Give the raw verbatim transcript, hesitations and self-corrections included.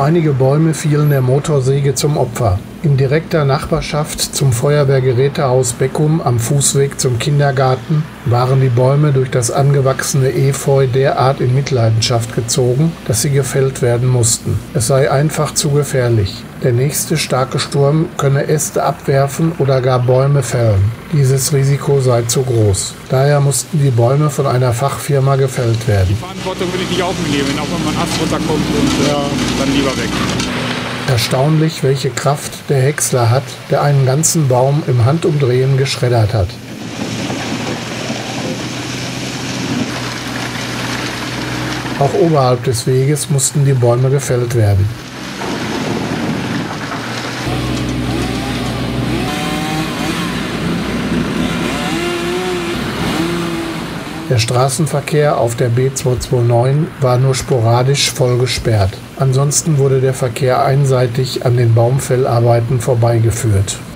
Einige Bäume fielen der Motorsäge zum Opfer. In direkter Nachbarschaft zum Feuerwehrgerätehaus Beckum am Fußweg zum Kindergarten waren die Bäume durch das angewachsene Efeu derart in Mitleidenschaft gezogen, dass sie gefällt werden mussten. Es sei einfach zu gefährlich. Der nächste starke Sturm könne Äste abwerfen oder gar Bäume fällen. Dieses Risiko sei zu groß. Daher mussten die Bäume von einer Fachfirma gefällt werden. Die Verantwortung will ich nicht auf mich nehmen, auch wenn man Ast runterkommt und ja, dann lieber weg. Erstaunlich, welche Kraft der Häcksler hat, der einen ganzen Baum im Handumdrehen geschreddert hat. Auch oberhalb des Weges mussten die Bäume gefällt werden. Der Straßenverkehr auf der B zweihunderneunundzwanzig war nur sporadisch voll gesperrt. Ansonsten wurde der Verkehr einseitig an den Baumfellarbeiten vorbeigeführt.